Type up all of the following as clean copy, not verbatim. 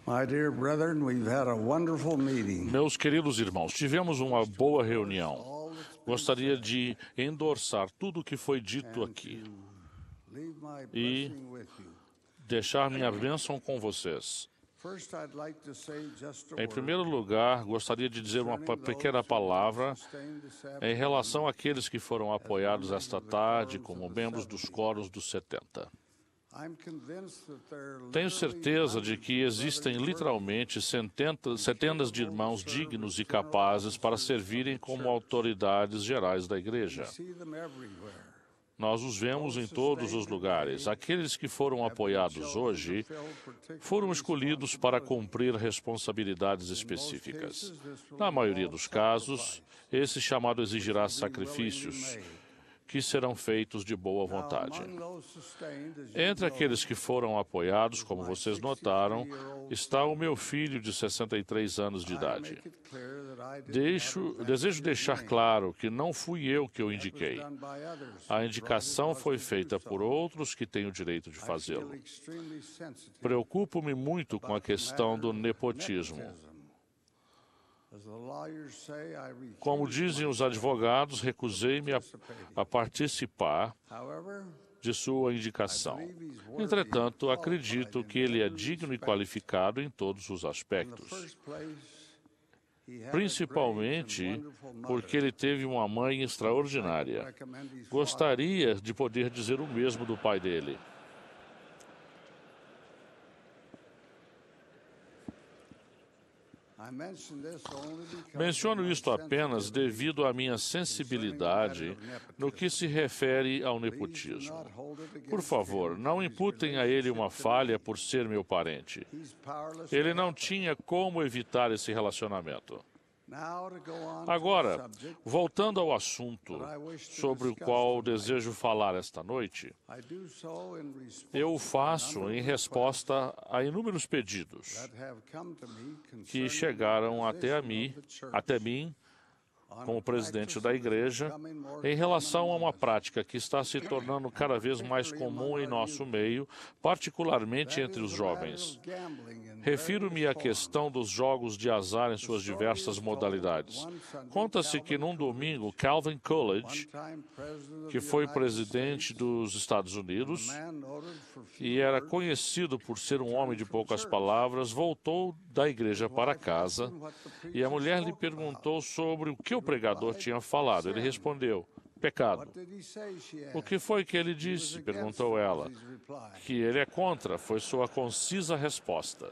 Meus queridos irmãos, tivemos uma boa reunião. Gostaria de endossar tudo o que foi dito aqui e deixar minha bênção com vocês. Em primeiro lugar, gostaria de dizer uma pequena palavra em relação àqueles que foram apoiados esta tarde como membros dos coros dos 70. Tenho certeza de que existem literalmente centenas de irmãos dignos e capazes para servirem como autoridades gerais da igreja. Nós os vemos em todos os lugares. Aqueles que foram apoiados hoje foram escolhidos para cumprir responsabilidades específicas. Na maioria dos casos, esse chamado exigirá sacrifícios que serão feitos de boa vontade. Entre aqueles que foram apoiados, como vocês notaram, está o meu filho de 63 anos de idade. Desejo deixar claro que não fui eu que o indiquei. A indicação foi feita por outros que têm o direito de fazê-lo. Preocupo-me muito com a questão do nepotismo. Como dizem os advogados, recusei-me a participar de sua indicação. Entretanto, acredito que ele é digno e qualificado em todos os aspectos. Principalmente porque ele teve uma mãe extraordinária. Gostaria de poder dizer o mesmo do pai dele. Menciono isto apenas devido à minha sensibilidade no que se refere ao nepotismo. Por favor, não imputem a ele uma falha por ser meu parente. Ele não tinha como evitar esse relacionamento. Agora, voltando ao assunto sobre o qual desejo falar esta noite, eu o faço em resposta a inúmeros pedidos que chegaram até mim, como presidente da igreja, em relação a uma prática que está se tornando cada vez mais comum em nosso meio, particularmente entre os jovens. Refiro-me à questão dos jogos de azar em suas diversas modalidades. Conta-se que num domingo, Calvin Coolidge, que foi presidente dos Estados Unidos e era conhecido por ser um homem de poucas palavras, voltou da igreja para casa e a mulher lhe perguntou sobre o que o pregador tinha falado. Ele respondeu: pecado. O que foi que ele disse? Perguntou ela. Que ele é contra, foi sua concisa resposta.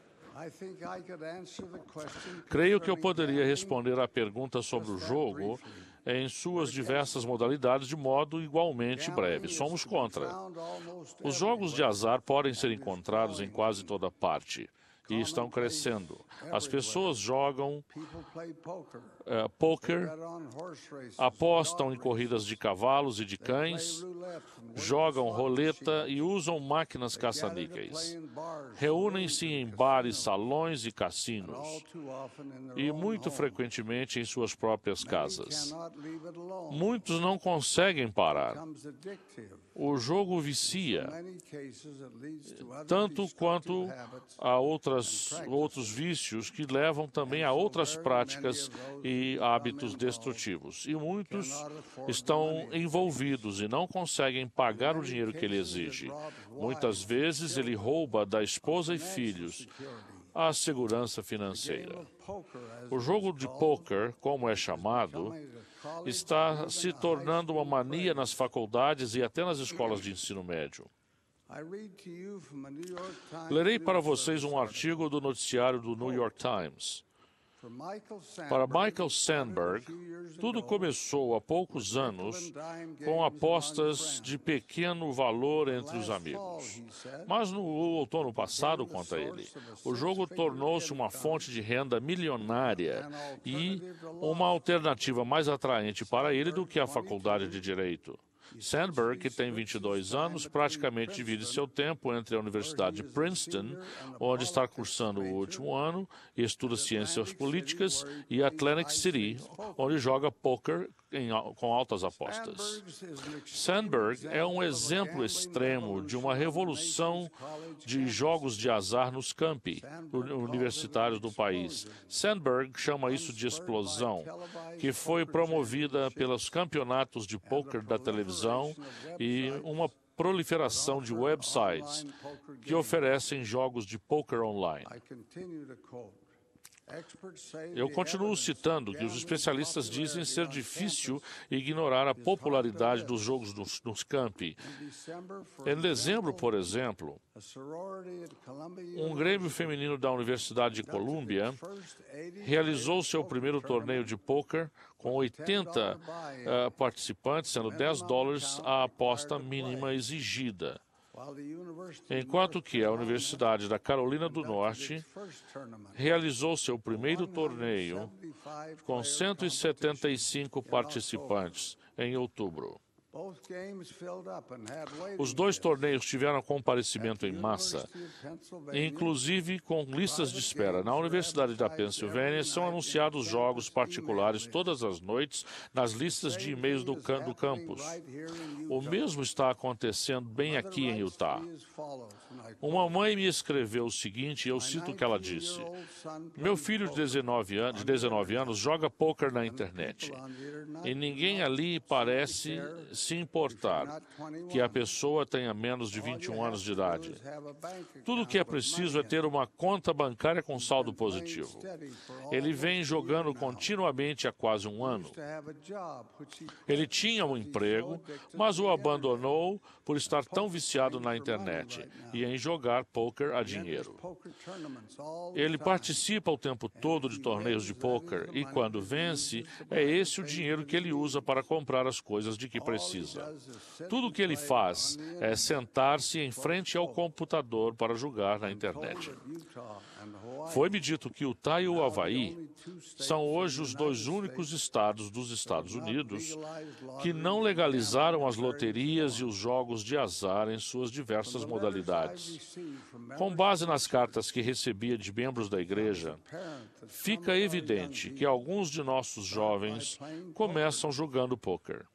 Creio que eu poderia responder à pergunta sobre o jogo em suas diversas modalidades de modo igualmente breve. Somos contra. Os jogos de azar podem ser encontrados em quase toda parte e estão crescendo. As pessoas jogam poker, apostam em corridas de cavalos e de cães, jogam roleta e usam máquinas caça-níqueis. Reúnem-se em bares, salões e cassinos, e muito frequentemente em suas próprias casas. Muitos não conseguem parar. O jogo vicia, tanto quanto a outros vícios que levam também a outras práticas e hábitos destrutivos. E muitos estão envolvidos e não conseguem pagar o dinheiro que ele exige. Muitas vezes ele rouba da esposa e filhos a segurança financeira. O jogo de poker, como é chamado, está se tornando uma mania nas faculdades e até nas escolas de ensino médio. Lerei para vocês um artigo do noticiário do New York Times. Para Michael Sandberg, tudo começou há poucos anos com apostas de pequeno valor entre os amigos. Mas no outono passado, conta ele, o jogo tornou-se uma fonte de renda milionária e uma alternativa mais atraente para ele do que a faculdade de Direito. Sandberg, que tem 22 anos, praticamente divide seu tempo entre a Universidade de Princeton, onde está cursando o último ano e estuda ciências políticas, e Atlantic City, onde joga poker com altas apostas. Sandberg é um exemplo extremo de uma revolução de jogos de azar nos campi universitários do país. Sandberg chama isso de explosão, que foi promovida pelos campeonatos de pôquer da televisão e uma proliferação de websites que oferecem jogos de pôquer online. Eu continuo citando que os especialistas dizem ser difícil ignorar a popularidade dos jogos nos campi. Em dezembro, por exemplo, um grêmio feminino da Universidade de Columbia realizou seu primeiro torneio de pôquer com 80 participantes, sendo $10 a aposta mínima exigida. Enquanto que a Universidade da Carolina do Norte realizou seu primeiro torneio com 175 participantes em outubro. Os dois torneios tiveram comparecimento em massa, inclusive com listas de espera. Na Universidade da Pensilvânia, são anunciados jogos particulares todas as noites nas listas de e-mails do campus. O mesmo está acontecendo bem aqui em Utah. Uma mãe me escreveu o seguinte, e eu cito o que ela disse. Meu filho de 19 anos joga pôquer na internet, e ninguém ali parece se importar que a pessoa tenha menos de 21 anos de idade. Tudo o que é preciso é ter uma conta bancária com saldo positivo. Ele vem jogando continuamente há quase um ano. Ele tinha um emprego, mas o abandonou por estar tão viciado na internet e em jogar pôquer a dinheiro. Ele participa o tempo todo de torneios de pôquer e, quando vence, é esse o dinheiro que ele usa para comprar as coisas de que precisa. Tudo o que ele faz é sentar-se em frente ao computador para jogar na internet. Foi-me dito que Utah e o Havaí são hoje os dois únicos estados dos Estados Unidos que não legalizaram as loterias e os jogos de azar em suas diversas modalidades. Com base nas cartas que recebia de membros da igreja, fica evidente que alguns de nossos jovens começam jogando pôquer.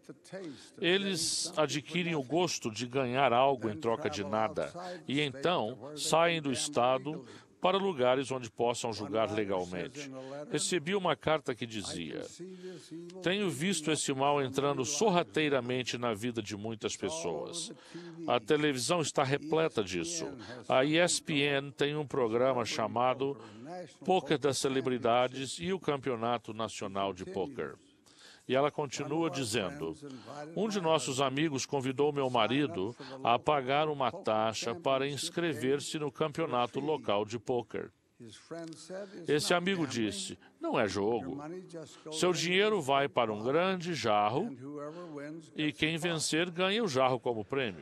Eles adquirem o gosto de ganhar algo em troca de nada e então saem do estado para lugares onde possam jogar legalmente. Recebi uma carta que dizia: tenho visto esse mal entrando sorrateiramente na vida de muitas pessoas. A televisão está repleta disso. A ESPN tem um programa chamado Pôquer das Celebridades e o Campeonato Nacional de Pôquer. E ela continua dizendo, um de nossos amigos convidou meu marido a pagar uma taxa para inscrever-se no campeonato local de pôquer. Esse amigo disse, não é jogo. Seu dinheiro vai para um grande jarro e quem vencer ganha o jarro como prêmio.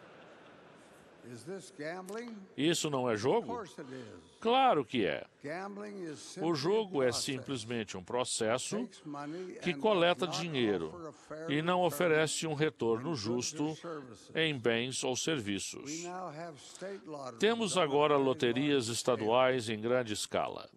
Isso não é jogo? Claro que é. O jogo é simplesmente um processo que coleta dinheiro e não oferece um retorno justo em bens ou serviços. Temos agora loterias estaduais em grande escala.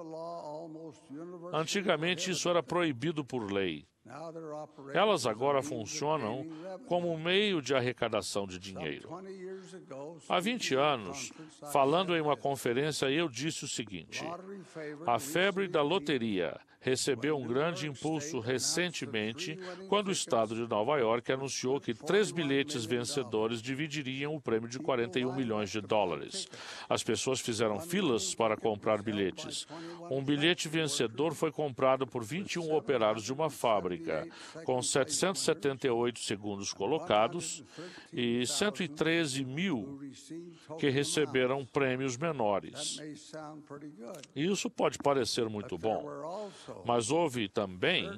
Antigamente isso era proibido por lei. Elas agora funcionam como um meio de arrecadação de dinheiro. Há 20 anos, falando em uma conferência, eu disse o seguinte: a febre da loteria recebeu um grande impulso recentemente quando o estado de Nova York anunciou que 3 bilhetes vencedores dividiriam o prêmio de $41 milhões. As pessoas fizeram filas para comprar bilhetes. Um bilhete vencedor foi comprado por 21 operários de uma fábrica, com 778 segundos colocados e 113 mil que receberam prêmios menores. Isso pode parecer muito bom, mas houve também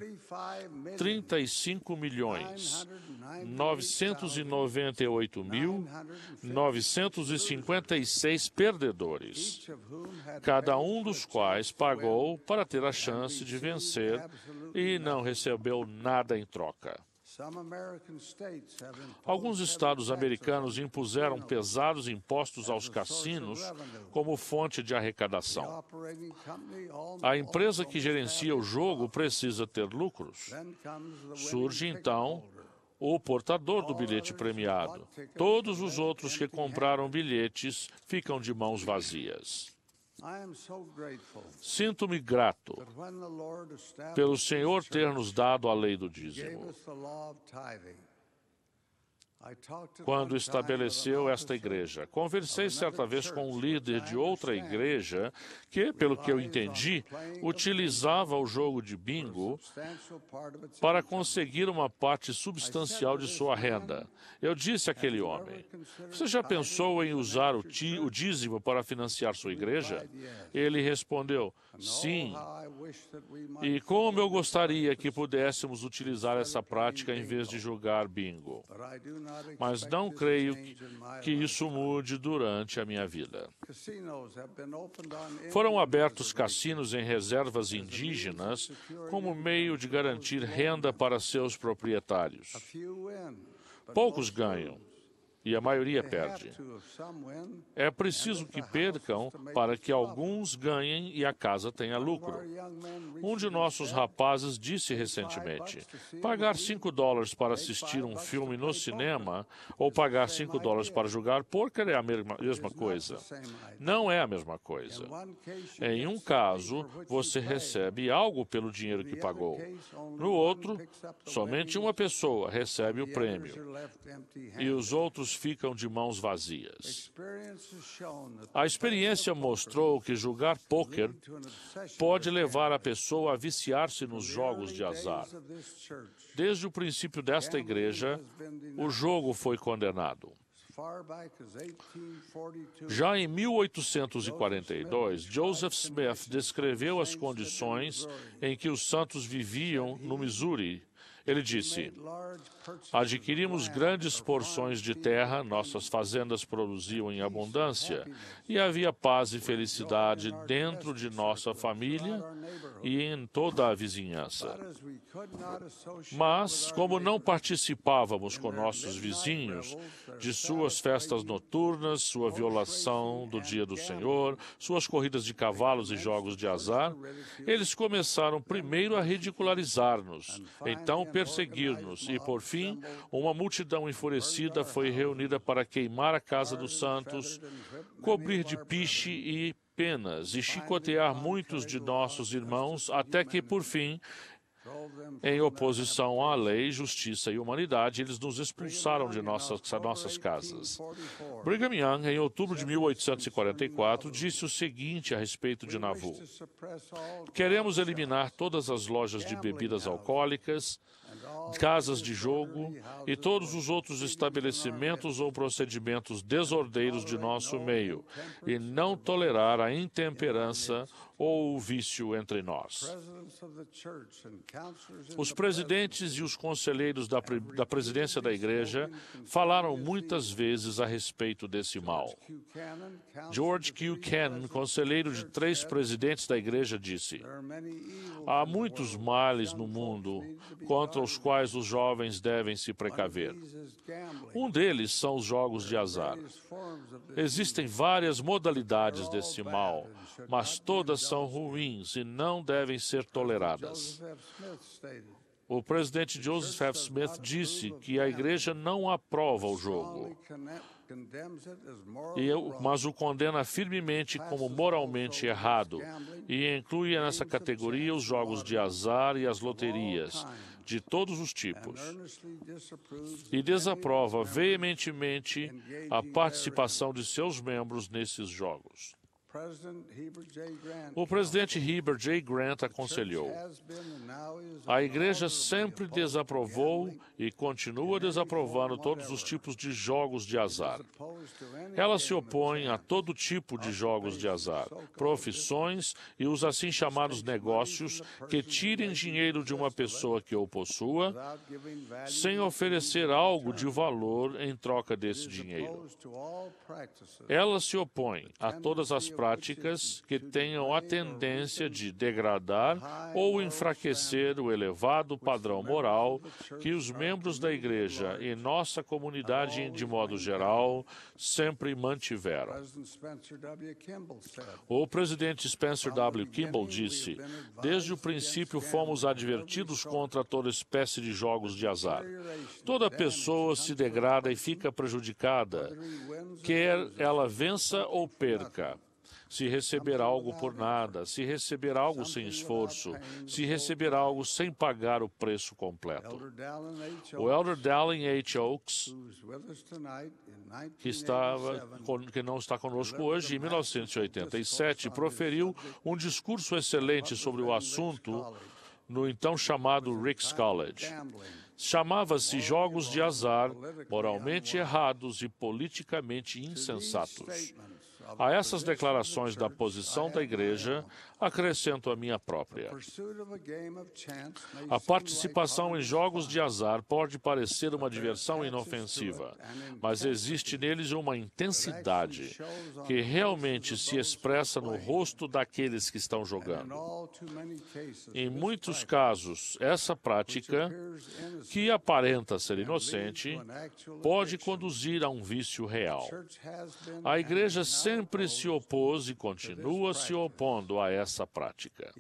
35.998.956 perdedores, cada um dos quais pagou para ter a chance de vencer e não recebeu nada em troca. Alguns estados americanos impuseram pesados impostos aos cassinos como fonte de arrecadação. A empresa que gerencia o jogo precisa ter lucros. Surge, então, o portador do bilhete premiado. Todos os outros que compraram bilhetes ficam de mãos vazias. Sinto-me grato pelo Senhor ter nos dado a lei do dízimo. Quando estabeleceu esta igreja, conversei certa vez com um líder de outra igreja que, pelo que eu entendi, utilizava o jogo de bingo para conseguir uma parte substancial de sua renda. Eu disse àquele homem: "Você já pensou em usar o dízimo para financiar sua igreja?" Ele respondeu: "Sim. E como eu gostaria que pudéssemos utilizar essa prática em vez de jogar bingo. Mas não creio que isso mude durante a minha vida." Foram abertos cassinos em reservas indígenas como meio de garantir renda para seus proprietários. Poucos ganham e a maioria perde. É preciso que percam para que alguns ganhem e a casa tenha lucro. Um de nossos rapazes disse recentemente: pagar $5 para assistir um filme no cinema ou pagar $5 para jogar pôquer é a mesma coisa. Não é a mesma coisa. Em um caso, você recebe algo pelo dinheiro que pagou. No outro, somente uma pessoa recebe o prêmio e os outros ficam de mãos vazias. A experiência mostrou que jogar pôquer pode levar a pessoa a viciar-se nos jogos de azar. Desde o princípio desta igreja, o jogo foi condenado. Já em 1842, Joseph Smith descreveu as condições em que os santos viviam no Missouri. Ele disse: adquirimos grandes porções de terra, nossas fazendas produziam em abundância, e havia paz e felicidade dentro de nossa família e em toda a vizinhança. Mas, como não participávamos com nossos vizinhos de suas festas noturnas, sua violação do dia do Senhor, suas corridas de cavalos e jogos de azar, eles começaram primeiro a ridicularizar-nos, então perseguir-nos, e, por fim, uma multidão enfurecida foi reunida para queimar a casa dos santos, cobrir de piche e penas e chicotear muitos de nossos irmãos, até que, por fim, em oposição à lei, justiça e humanidade, eles nos expulsaram de nossas casas. Brigham Young, em outubro de 1844, disse o seguinte a respeito de Nauvoo: queremos eliminar todas as lojas de bebidas alcoólicas, casas de jogo e todos os outros estabelecimentos ou procedimentos desordeiros de nosso meio, e não tolerar a intemperança ou o vício entre nós. Os presidentes e os conselheiros da presidência da Igreja falaram muitas vezes a respeito desse mal. George Q. Cannon, conselheiro de 3 presidentes da Igreja, disse: há muitos males no mundo contra os quais os jovens devem se precaver. Um deles são os jogos de azar. Existem várias modalidades desse mal, mas todas são ruins e não devem ser toleradas. O presidente Joseph F. Smith disse que a Igreja não aprova o jogo, mas o condena firmemente como moralmente errado e inclui nessa categoria os jogos de azar e as loterias, de todos os tipos, e desaprova veementemente a participação de seus membros nesses jogos. O presidente Heber J. Grant aconselhou: a Igreja sempre desaprovou e continua desaprovando todos os tipos de jogos de azar. Ela se opõe a todo tipo de jogos de azar, profissões e os assim chamados negócios que tirem dinheiro de uma pessoa que o possua, sem oferecer algo de valor em troca desse dinheiro. Ela se opõe a todas as práticas que tenham a tendência de degradar ou enfraquecer o elevado padrão moral que os membros da Igreja e nossa comunidade, de modo geral, sempre mantiveram. O presidente Spencer W. Kimball disse: "Desde o princípio fomos advertidos contra toda espécie de jogos de azar. Toda pessoa se degrada e fica prejudicada, quer ela vença ou perca. Se receber algo por nada, se receber algo sem esforço, se receber algo sem pagar o preço completo." O Elder Dallin H. Oaks, que não está conosco hoje, em 1987, proferiu um discurso excelente sobre o assunto no então chamado Rick's College. Chamava-se Jogos de Azar, Moralmente Errados e Politicamente Insensatos. A essas declarações da posição da Igreja, acrescento a minha própria. A participação em jogos de azar pode parecer uma diversão inofensiva, mas existe neles uma intensidade que realmente se expressa no rosto daqueles que estão jogando. Em muitos casos, essa prática, que aparenta ser inocente, pode conduzir a um vício real. A Igreja sempre se opôs e continua se opondo a essa prática.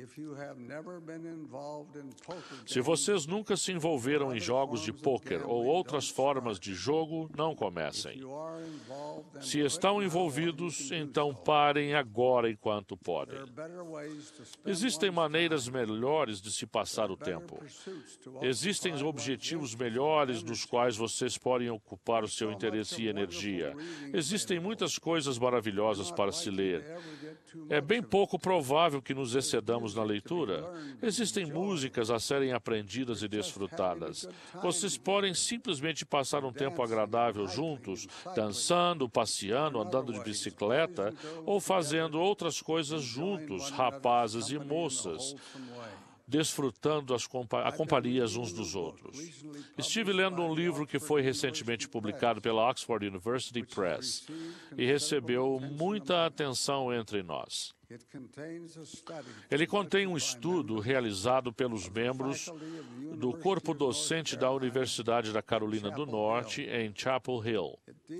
Se vocês nunca se envolveram em jogos de pôquer ou outras formas de jogo, não comecem. Se estão envolvidos, então parem agora enquanto podem. Existem maneiras melhores de se passar o tempo. Existem objetivos melhores nos quais vocês podem ocupar o seu interesse e energia. Existem muitas coisas maravilhosas para se ler. É bem pouco provável que nos excedamos na leitura. Existem músicas a serem aprendidas e desfrutadas. Vocês podem simplesmente passar um tempo agradável juntos, dançando, passeando, andando de bicicleta ou fazendo outras coisas juntos, rapazes e moças, desfrutando a companhia uns dos outros. Estive lendo um livro que foi recentemente publicado pela Oxford University Press e recebeu muita atenção entre nós. Ele contém um estudo realizado pelos membros do corpo docente da Universidade da Carolina do Norte, em Chapel Hill.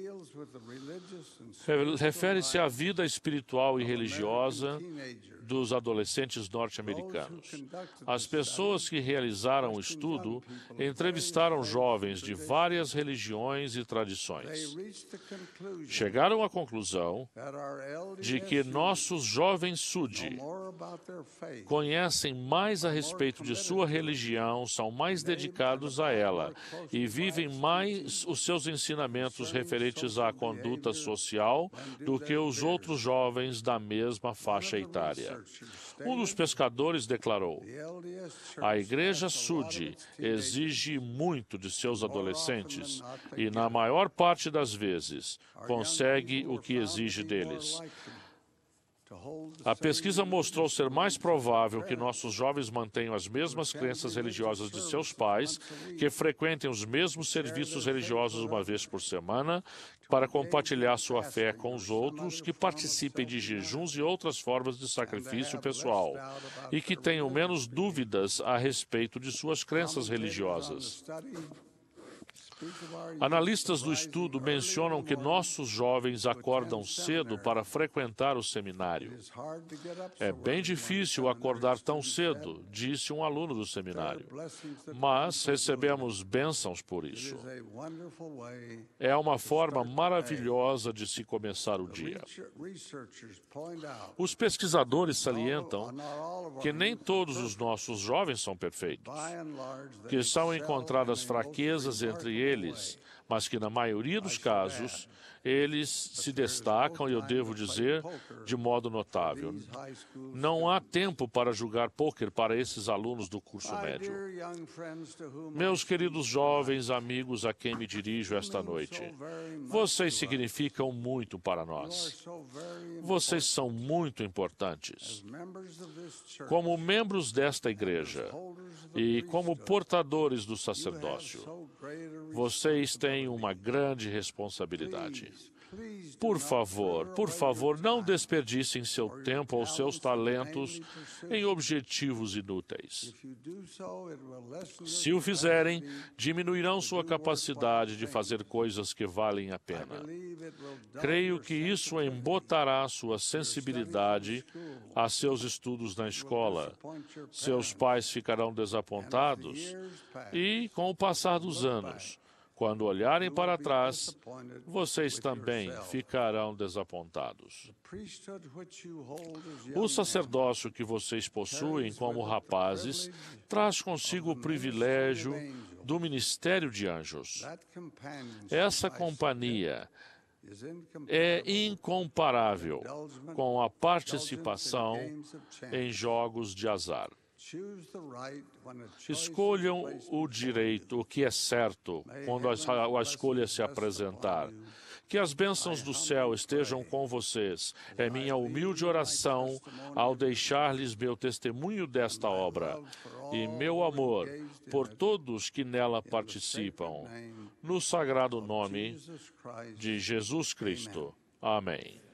Refere-se à vida espiritual e religiosa dos adolescentes norte-americanos. As pessoas que realizaram o estudo entrevistaram jovens de várias religiões e tradições. Chegaram à conclusão de que nossos jovens SUD conhecem mais a respeito de sua religião, são mais dedicados a ela e vivem mais os seus ensinamentos referentes à conduta social do que os outros jovens da mesma faixa etária. Um dos pescadores declarou: "A Igreja SUD exige muito de seus adolescentes e, na maior parte das vezes, consegue o que exige deles." A pesquisa mostrou ser mais provável que nossos jovens mantenham as mesmas crenças religiosas de seus pais, que frequentem os mesmos serviços religiosos uma vez por semana, para compartilhar sua fé com os outros, que participem de jejuns e outras formas de sacrifício pessoal, e que tenham menos dúvidas a respeito de suas crenças religiosas. Analistas do estudo mencionam que nossos jovens acordam cedo para frequentar o seminário. "É bem difícil acordar tão cedo", disse um aluno do seminário, "mas recebemos bênçãos por isso. É uma forma maravilhosa de se começar o dia." Os pesquisadores salientam que nem todos os nossos jovens são perfeitos, que são encontradas fraquezas entre eles, mas que, na maioria dos casos, eles se destacam, e eu devo dizer, de modo notável. Não há tempo para jogar pôquer para esses alunos do curso médio. Meus queridos jovens amigos a quem me dirijo esta noite, vocês significam muito para nós. Vocês são muito importantes. Como membros desta igreja e como portadores do sacerdócio, vocês têm uma grande responsabilidade. Por favor, não desperdicem seu tempo ou seus talentos em objetivos inúteis. Se o fizerem, diminuirão sua capacidade de fazer coisas que valem a pena. Creio que isso embotará sua sensibilidade a seus estudos na escola. Seus pais ficarão desapontados e, com o passar dos anos, quando olharem para trás, vocês também ficarão desapontados. O sacerdócio que vocês possuem como rapazes traz consigo o privilégio do ministério de anjos. Essa companhia é incomparável com a participação em jogos de azar. Escolham o direito, o que é certo, quando a escolha se apresentar. Que as bênçãos do céu estejam com vocês. É minha humilde oração ao deixar-lhes meu testemunho desta obra e meu amor por todos que nela participam. No sagrado nome de Jesus Cristo. Amém.